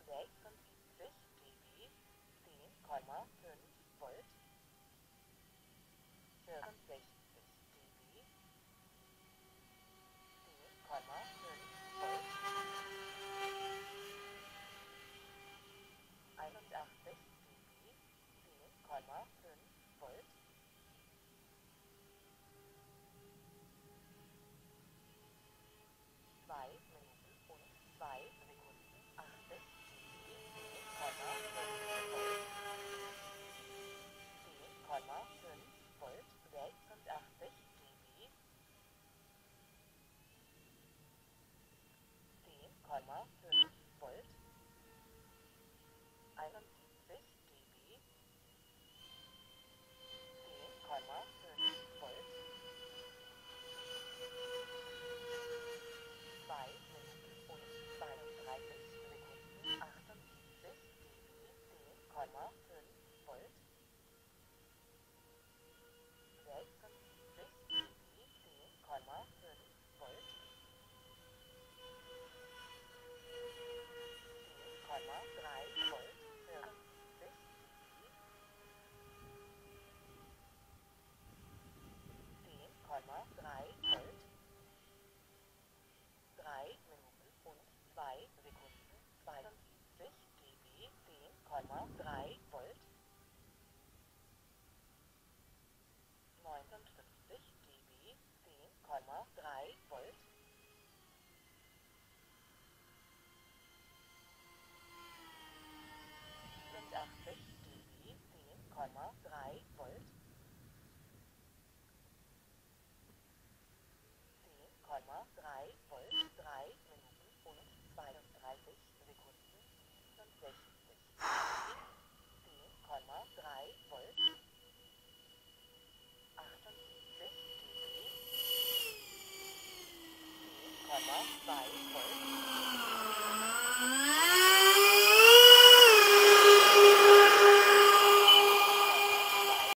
76 dB, 10,5 Volt, 64 dB, 10,5 Volt, 81 dB, 10,5 Volt, 2 Minuten und 2 Sekunden, 80 dB, 10,5 Volt, 10,5 Volt, 86 dB, 10,5 Volt, 71 dB, 10,5 Volt, 2 Minuten und 32 Sekunden, 78 dB, 10,5 Volt, 76 dB, 10,5 Volt, 10,3 Volt, 74 dB, 10,3 Volt, 3 Minuten und 2 Sekunden, 72 dB, 10,3 Volt, 59 dB, 10,3 Volt, 85 dB, 10,3 Volt, 10,3 Volt, 3 Minuten und 32 Sekunden, 67 dB, 10,3 Volt, 78 dB, 10,2 Volt,